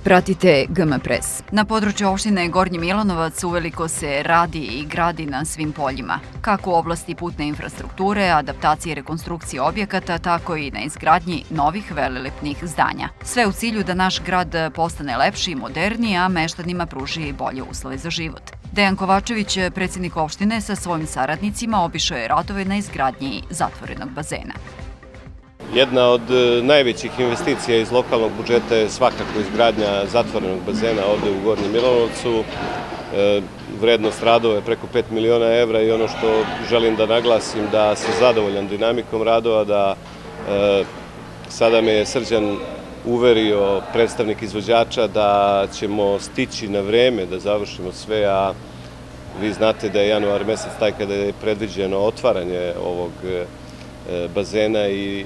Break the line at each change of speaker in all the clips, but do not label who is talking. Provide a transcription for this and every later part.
Pratite GM Press. Na području opštine Gornji Milanovac uveliko se radi i gradi na svim poljima, kako u oblasti putne infrastrukture, adaptacije i rekonstrukcije objekata, tako i na izgradnji novih velelepnih zdanja. Sve u cilju da naš grad postane lepši i moderniji, a meštanima pruži bolje uslove za život. Dejan Kovačević, predsjednik opštine, sa svojim saradnicima obišao je radove na izgradnji zatvorenog bazena.
Jedna od najvećih investicija iz lokalnog budžeta je svakako izgradnja zatvorenog bazena ovdje u Gornjem Milanovcu. Vrednost radova je preko 5 miliona evra i ono što želim da naglasim da sam zadovoljan dinamikom radova, da sada me je Srđan uverio, predstavnik izvođača, da ćemo stići na vreme da završimo sve, a vi znate da je januar mesec taj kada je predviđeno otvaranje ovog bazena i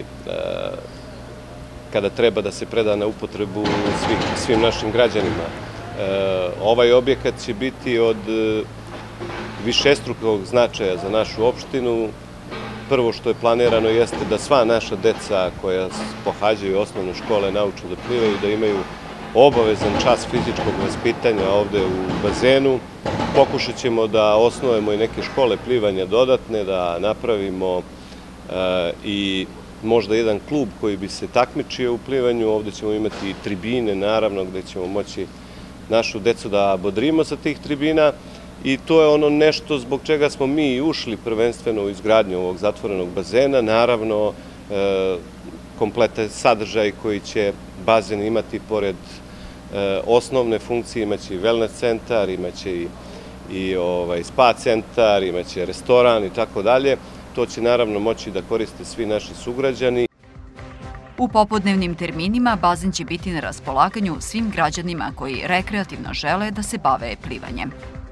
kada treba da se preda na upotrebu svim našim građanima. Ovaj objekat će biti od višestrukog značaja za našu opštinu. Prvo što je planirano jeste da sva naša deca koja pohađaju osnovne škole nauče da plivaju, da imaju obavezan čas fizičkog vaspitanja ovde u bazenu. Pokušat ćemo da osnujemo i neke škole plivanja dodatne, da napravimo i možda jedan klub koji bi se takmičio u plivanju. Ovdje ćemo imati i tribine, naravno, gdje ćemo moći našu decu da bodrimo sa tih tribina i to je ono nešto zbog čega smo mi ušli prvenstveno u izgradnju ovog zatvorenog bazena. Naravno, kompletan sadržaj koji će bazen imati pored osnovne funkcije, imaće i wellness centar, imaće i spa centar, imaće restoran i tako dalje. To će naravno moći da koriste svi naši sugrađani.
U popodnevnim terminima bazen će biti na raspolaganju svim građanima koji rekreativno žele da se bave plivanjem.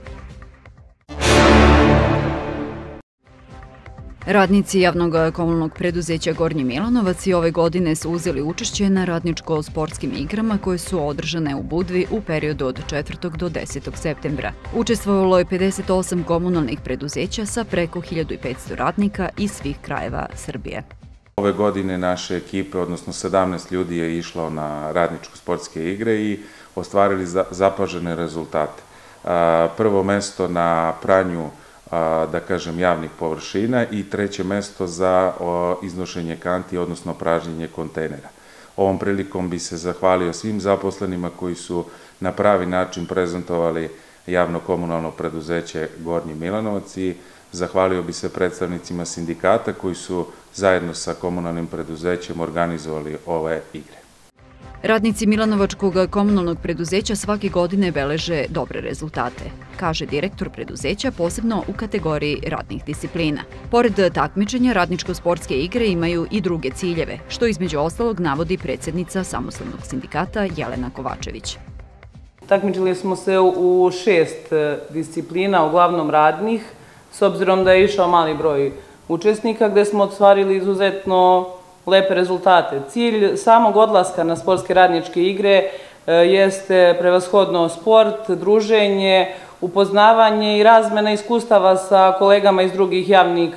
Radnici javnog komunalnog preduzeća Gornji Milanovac i ove godine su uzeli učešće na radničko-sportskim igrama koje su održane u Budvi u periodu od 4. do 10. septembra. Učestvovalo je 58 komunalnih preduzeća sa preko 1500 radnika iz svih krajeva Srbije.
Ove godine naše ekipe, odnosno 17 ljudi je išlo na radničko-sportske igre i ostvarili zapažene rezultate. Prvo mesto na pranju, da kažem, javnih površina i treće mesto za iznošenje kanti, odnosno pražnjenje kontejnera. Ovom prilikom bi se zahvalio svim zaposlenima koji su na pravi način prezentovali javno-komunalno preduzeće Gornji Milanovac i zahvalio bi se predstavnicima sindikata koji su zajedno sa komunalnim preduzećem organizovali ove igre.
Radnici Milanovačkog komunalnog preduzeća svake godine beleže dobre rezultate, kaže direktor preduzeća, posebno u kategoriji radnih disciplina. Pored takmičenja, radničko-sportske igre imaju i druge ciljeve, što između ostalog navodi predsjednica Samostalnog sindikata Jelena Kovačević.
Takmičili smo se u 6 disciplina, uglavnom radnih, s obzirom da je išao mali broj učesnika, gde smo ostvarili izuzetno lepe rezultate. Cilj samog odlaska na sportske radničke igre jeste prevashodno sport, druženje, upoznavanje i razmena iskustava sa kolegama iz drugih javnih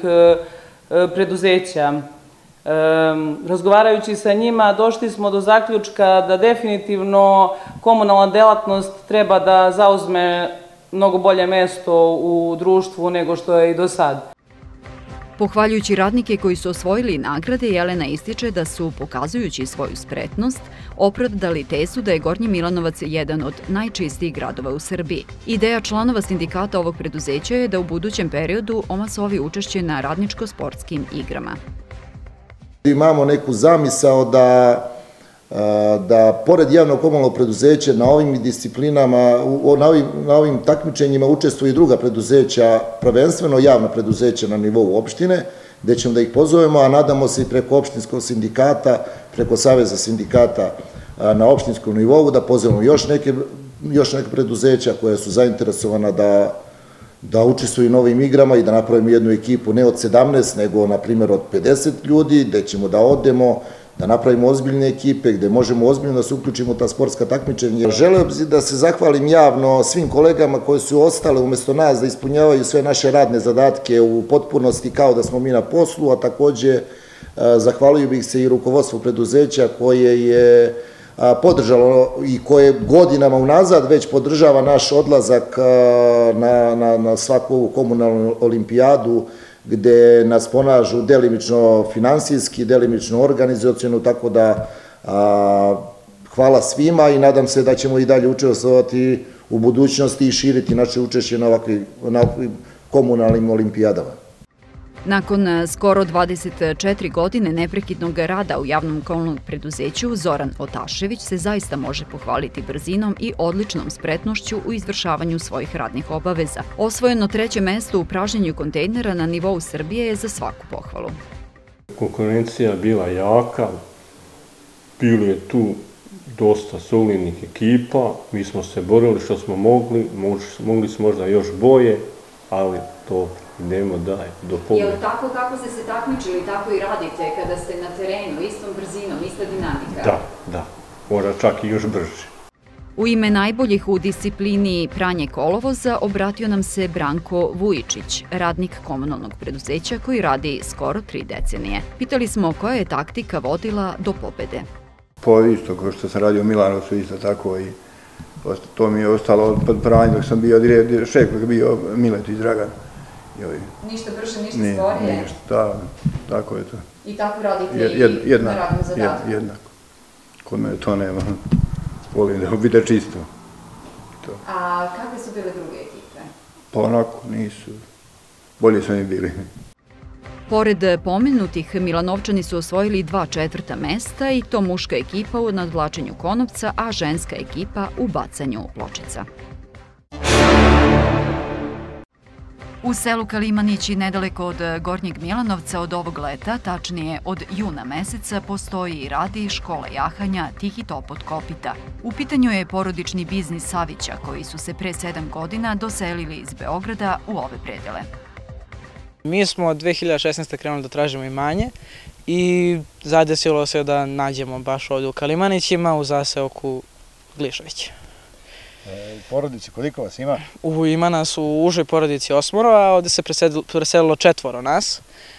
preduzeća. Razgovarajući sa njima, došli smo do zaključka da definitivno komunalna delatnost treba da zauzme mnogo bolje mesto u društvu nego što je i do sad.
Pohvaljujući radnike koji su osvojili nagrade, Jelena ističe da su, pokazujući svoju spretnost, opravdali tezu da je Gornji Milanovac jedan od najčistijih gradova u Srbiji. Ideja članova sindikata ovog preduzeća je da u budućem periodu omasovi učešće na radničko-sportskim igrama.
Imamo neku zamisao da pored javnog komunalnog preduzeća na ovim disciplinama, na ovim takmičenjima učestvuju i druga preduzeća, prvenstveno javna preduzeća na nivou opštine, gde ćemo da ih pozovemo, a nadamo se i preko opštinskog sindikata, preko Saveza sindikata na opštinskom nivou, da pozovemo još neke preduzeća koja su zainteresovana da učestvuju na ovim igrama i da napravimo jednu ekipu ne od 17, nego, na primjer, od 50 ljudi, gde ćemo da odemo, da napravimo ozbiljne ekipe, gde možemo ozbiljno da se uključimo u ta sportska takmičenja. Želeo bih da se zahvalim javno svim kolegama koji su ostale umesto nas da ispunjavaju sve naše radne zadatke u potpunosti kao da smo mi na poslu, a takođe zahvalio bih se i rukovodstvu preduzeća koje je podržalo i koje godinama unazad već podržava naš odlazak na svaku ovu komunalnu olimpijadu, gde nas pomažu delimično finansijski, delimično organizaciono, tako da hvala svima i nadam se da ćemo i dalje učestvovati u budućnosti i širiti naše učešće na ovakvim komunalnim olimpijadama.
Nakon skoro 24 godine neprekidnog rada u javnom komunalnom preduzeću, Zoran Otašević se zaista može pohvaliti brzinom i odličnom spretnošću u izvršavanju svojih radnih obaveza. Osvojeno 3. mesto u pražnjenju kontejnera na nivou Srbije je za svaku pohvalu.
Konkurencija bila jaka, bilo je tu dosta solidnih ekipa, mi smo se borili što smo mogli smo možda još bolje, ali to idemo dalje, do pobjede.
Je li tako kako ste se takmičili, tako i radite kada ste na terenu, istom brzinom, ista dinamika?
Da, mora čak i još brže.
U ime najboljih u disciplini pranje kolovoza obratio nam se Branko Vujičić, radnik komunalnog preduzeća koji radi skoro 3 decenije. Pitali smo koja je taktika vodila do pobede.
Isto kao što sam radio u Milanovcu, isto tako i to mi je ostalo pod pranje dok sam bio šef, dok je bio Miletić Dragan.
Ništa brže, ništa sporije?
Ništa, tako je to.
I tako radite i na radnom zadatku?
Jednako. Kod mene to nema. Volim da bude čisto.
A kakve su bile druge ekipe?
Pa onako, nisu. Bolje su oni bili.
Pored pomenutih, Milanovčani su osvojili 2 4. mesta i to muška ekipa u nadvlačenju konopca, a ženska ekipa u bacanju pločica. U selu Kalimanići, nedaleko od Gornjeg Milanovca, od ovog leta, tačnije od juna meseca, postoji i radi škola jahanja Tihi top od kopita. U pitanju je porodični biznis Savića, koji su se pre 7 godina doselili iz Beograda u ove predele.
Mi smo od 2016. krenuli da tražimo imanje i zadesilo se da nađemo baš ovdje u Kalimanićima u zaseoku Glišović.
Porodici, koliko vas ima?
Ima nas u užoj porodici 8, a ovdje se preselilo 4 nas.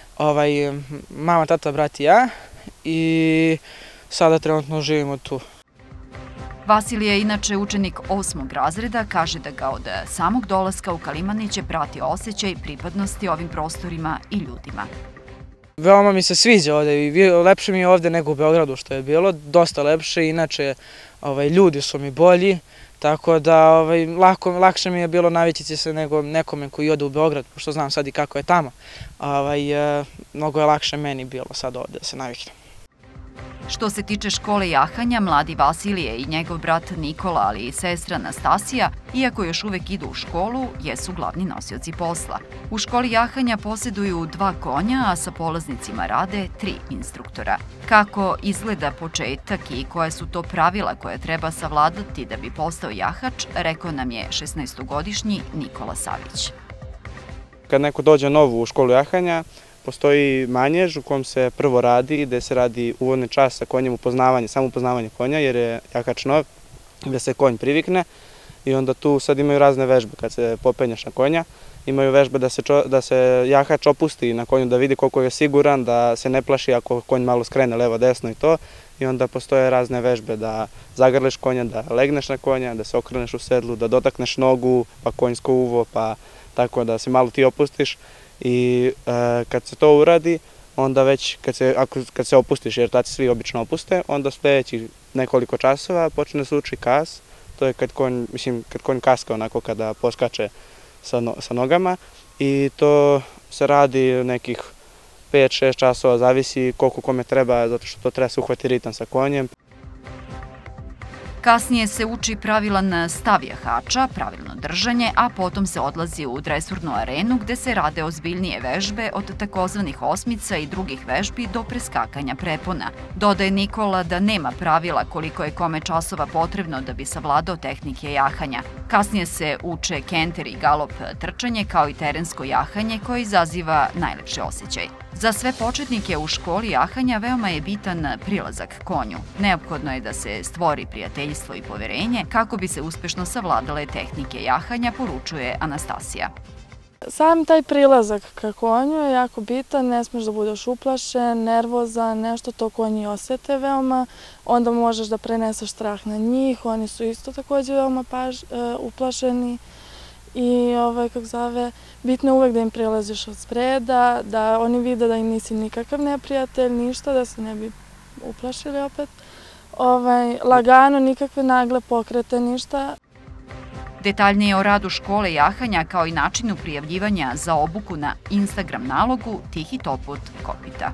Mama, tata, brat i ja i sada trenutno živimo tu.
Vasilije je inače učenik 8. razreda, kaže da ga od samog dolaska u Kalimaniće prati osjećaj pripadnosti ovim prostorima i ljudima.
Veoma mi se sviđa ovdje i lepše mi je ovdje nego u Beogradu što je bilo, dosta lepše, inače ljudi su mi bolji, tako da lakše mi je bilo navići se nego nekome koji ode u Beograd, pošto znam sad i kako je tamo. Mnogo je lakše meni bilo sad ovdje da se naviknem.
Što se tiče škole jahanja, mladi Vasilije i njegov brat Nikola, ali i sestra Nastasija, iako još uvek idu u školu, jesu glavni nosioci posla. U školi jahanja posjeduju 2 konja, a sa polaznicima rade 3 instruktora. Kako izgleda početak i koje su to pravila koje treba savladati da bi postao jahač, rekao nam je 16-godišnji Nikola Savić.
Kad neko dođe novo u školu jahanja, postoji manjež u kom se prvo radi, gde se radi uvodni čas sa konjem upoznavanje, samo upoznavanje konja, jer je jahač nov, gde se konj privikne i onda tu sad imaju razne vežbe kad se popenjaš na konja. Imaju vežbe da se jahač opusti na konju, da vidi koliko je siguran, da se ne plaši ako konj malo skrene levo desno i to. I onda postoje razne vežbe da zagrliš konja, da legneš na konja, da se okreneš u sedlu, da dotakneš nogu, pa konjsko uvo, pa tako da se malo ti opustiš. I kad se to uradi, onda već kad se opustiš, jer tad se svi obično opuste, onda sljedećih nekoliko časova počne se uči kas. To je kad konj kaska onako kada poskače sa nogama i to se radi nekih 5-6 časova, zavisi koliko kome treba, zato što to treba se uhvati ritam sa konjem.
Kasnije se uči pravilan stav jahača, pravilno držanje, a potom se odlazi u dresurnu arenu gde se rade ozbiljnije vežbe od takozvanih osmica i drugih vežbi do preskakanja prepona. Dodaje Nikola da nema pravila koliko je kome časova potrebno da bi savladao tehnike jahanja. Kasnije se uče kenter i galop trčanje kao i terensko jahanje koje izaziva najlepši osjećaj. Za sve početnike u školi jahanja veoma je bitan prilazak konju. Neophodno je da se stvori prijateljstvo i poverenje kako bi se uspešno savladale tehnike jahanja, poručuje Anastasija.
Sam taj prilazak ka konju je jako bitan, ne smiješ da budeš uplašen, nervozan, nešto to konji osjete veoma, onda možeš da preneseš strah na njih, oni su isto također veoma uplašeni i bitno je uvek da im prilaziš od spreda, da oni vide da im nisi nikakav neprijatelj, ništa, da se ne bi uplašili opet. Lagano, nikakve nagle pokrete, ništa.
Detaljnije o radu škole jahanja kao i načinu prijavljivanja za obuku na Instagram nalogu Tihi Toput Kopita.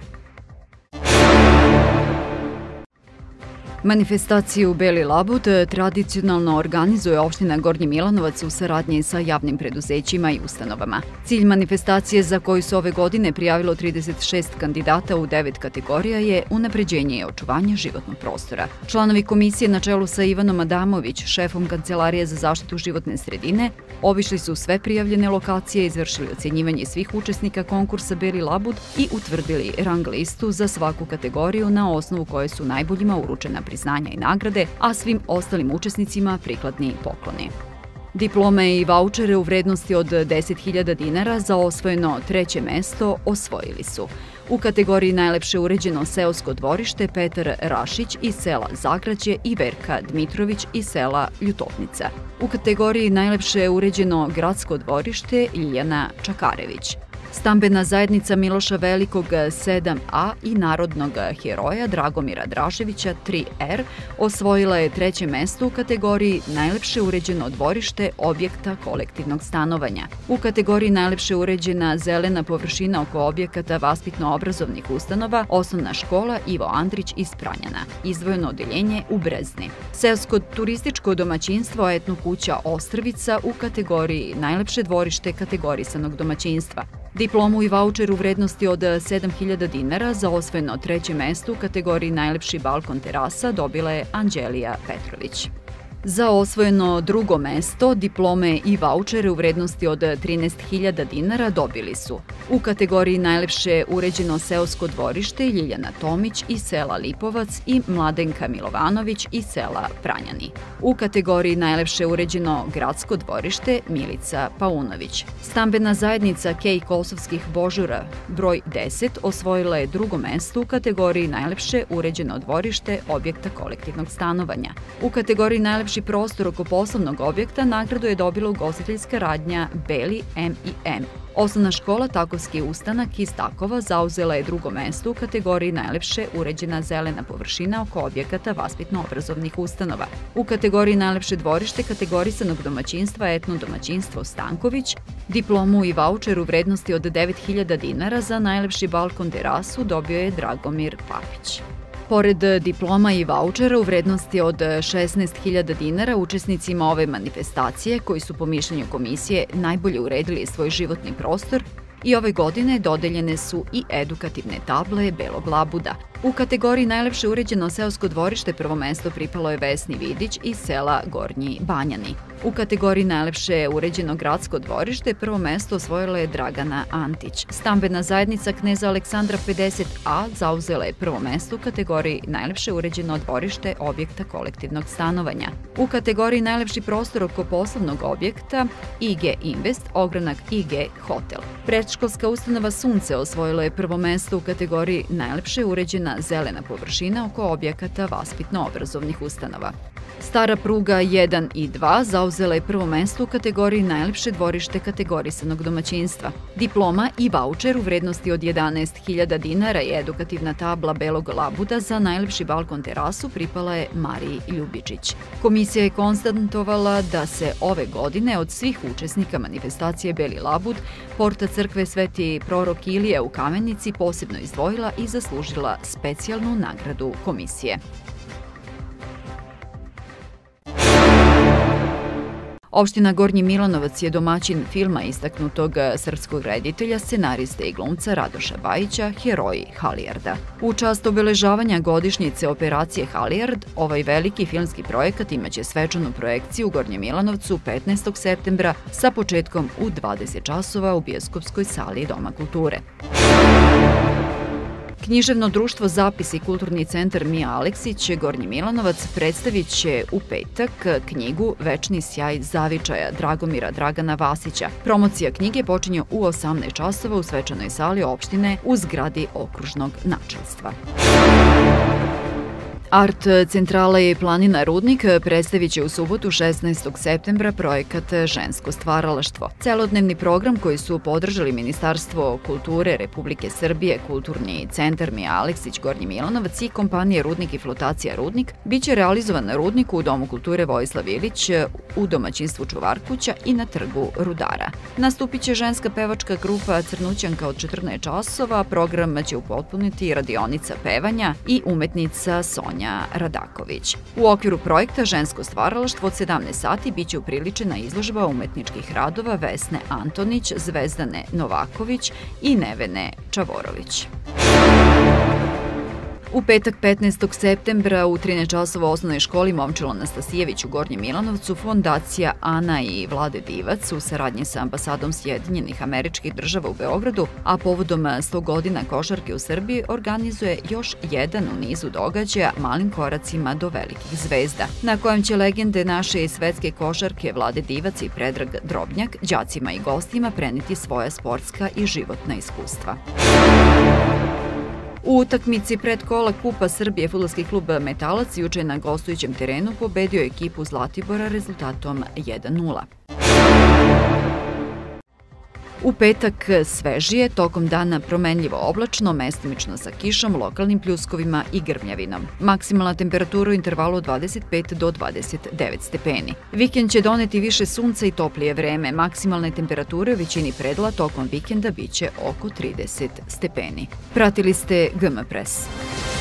Manifestaciju Beli labud tradicionalno organizuje opština Gornji Milanovac u saradnji sa javnim preduzećima i ustanovama. Cilj manifestacije, za koju se ove godine prijavilo 36 kandidata u 9 kategorija, je unapređenje i očuvanje životnog prostora. Članovi komisije na čelu sa Ivanom Adamović, šefom Kancelarije za zaštitu životne sredine, obišli su sve prijavljene lokacije, izvršili ocenjivanje svih učesnika konkursa Beli labud i utvrdili rang listu za svaku kategoriju na osnovu koje su najboljima uručena priznanja i nagrade, a svim ostalim učesnicima prikladni pokloni. Diplome i vaučere u vrednosti od 10.000 dinara za osvojeno 3. mesto osvojili su u kategoriji najlepše uređeno seosko dvorište Petar Rašić iz sela Zagrađe i Verka Dmitrović iz sela Ljutovnica. U kategoriji najlepše uređeno gradsko dvorište Ljiljana Čakarević. Stambena zajednica Miloša Velikog 7A i narodnog heroja Dragomira Draževića 3R osvojila je 3. mesto u kategoriji najlepše uređeno dvorište objekta kolektivnog stanovanja. U kategoriji najlepše uređena zelena površina oko objekata vaspitno-obrazovnih ustanova Osnovna škola Ivo Andrić iz Pranjana, izdvojeno odeljenje u Brezni. Seosko turističko domaćinstvo Etno kuća Ostrvica u kategoriji najlepše dvorište kategorisanog domaćinstva. Diplomu i vaučer u vrednosti od 7.000 dinara za osvojeno 3. mesto u kategoriji najlepši balkon terasa dobila je Anđelija Petrović. Za osvojeno 2. mesto diplome i vaučere u vrednosti od 13.000 dinara dobili su u kategoriji najlepše uređeno seosko dvorište Ljiljana Tomić iz sela Lipovac i Mladenka Milovanović iz sela Pranjani. U kategoriji najlepše uređeno gradsko dvorište Milica Paunović. Stambena zajednica Kej Kosovskih Božura broj 10 osvojila je 2. mesto u kategoriji najlepše uređeno dvorište objekta kolektivnog stanovanja. U kategoriji najlepši prostor oko poslovnog objekta nagradu je dobila ugostiteljska radnja Beli M&M. Osnovna škola Takovski ustanak iz Takova zauzela je 2. mesto u kategoriji najlepše uređena zelena površina oko objekata vaspitno-obrazovnih ustanova. U kategoriji najlepše dvorište kategorisanog domaćinstva Etno domaćinstvo Stanković, diplomu i vaučer u vrednosti od 9.000 dinara za najlepši balkon terasu dobio je Dragomir Papić. Pored diploma i vaučera u vrednosti od 16.000 dinara učesnicima ove manifestacije, koji su po mišljenju komisije najbolje uredili svoj životni prostor, i ove godine dodeljene su i edukativne table Belog labuda. U kategoriji najlepše uređeno seosko dvorište prvo mesto pripalo je Vesni Vidić iz sela Gornji Banjani. U kategoriji najlepše uređeno gradsko dvorište prvo mesto osvojila je Dragana Antić. Stambena zajednica Kneza Aleksandra 50A zauzela je prvo mesto u kategoriji najlepše uređeno dvorište objekta kolektivnog stanovanja. U kategoriji najlepši prostor oko poslovnog objekta IG Invest, ogranak IG Hotel. Predškolska ustanova Sunce osvojila je prvo mesto u kategoriji najlepše uređena zelena površina oko objekata vaspitno-obrazovnih ustanova. Stara pruga 1 i 2 zauzela je prvo mesto u kategoriji najlepše dvorište kategorisanog domaćinstva. Diploma i vaučer u vrednosti od 11.000 dinara i edukativna tabla Belog labuda za najlepši balkon terasu pripala je Mariji Ljubičić. Komisija je konstatovala da se ove godine od svih učesnika manifestacije Beli labud porta crkve Sveti prorok Ilije u Kamenici posebno izdvojila i zaslužila specijalnu nagradu komisije. Opština Gornji Milanovac je domaćin filma istaknutog srpskog reditelja, scenariste i glumca Radoša Bajića, Heroji Halijarda. U čast obeležavanja godišnjice operacije Halijard, ovaj veliki filmski projekat imaće svečanu projekciju u Gornjem Milanovcu 15. septembra sa početkom u 20 časova u bioskopskoj sali Doma kulture. Književno društvo Zapis i kulturni centar Mija Aleksić Gornji Milanovac predstavit će u petak knjigu Večni sjaj zavičaja Dragomira Dragana Vasića. Promocija knjige počinje u 18 časova u svečanoj sali opštine u zgradi okružnog načelstva. Art centrala je Planina Rudnik predstavit će u subotu 16. septembra projekat Žensko stvaralaštvo. Celodnevni program koji su podržali Ministarstvo kulture Republike Srbije, Kulturni centar Mija Aleksić Gornji Milanovac i kompanije Rudnik i flotacija Rudnik biće realizovan na Rudniku u Domu kulture Vojislav Ilić, u domaćinstvu Čuvarkuća i na Trgu Rudara. Nastupit će ženska pevačka grupa Crnućanka od 14 časova, program će upotpuniti radionica pevanja i umetnica Sonja Radaković. U okviru projekta Žensko stvaralaštvo od 17 sati biće upriličena izložba umetničkih radova Vesne Antonić, Zvezdane Novaković i Nevene Čavorović. U petak 15. septembra u 13 časova u osnovnoj školi Momčilo Anastasijević u Gornjem Milanovcu fondacija Ana i Vlade Divac u saradnji sa ambasadom Sjedinjenih Američkih Država u Beogradu, a povodom 100 godina košarke u Srbiji organizuje još jedan u nizu događaja Malim koracima do velikih zvezda, na kojem će legende naše svetske košarke Vlade Divac i Predrag Drobnjak đacima i gostima preneti svoja sportska i životna iskustva. U utakmici predkola Kupa Srbije fudbalski klub Metalac juče na gostujućem terenu pobedio ekipu Zlatibora rezultatom 1:0. U petak svežije, tokom dana promenljivo oblačno, mestimično sa kišom, lokalnim pljuskovima i grmljavinom. Maksimalna temperatura u intervalu od 25 do 29 stepeni. Vikend će doneti više sunca i toplije vreme. Maksimalne temperature u većini predela tokom vikenda biće oko 30 stepeni. Pratili ste GM Press.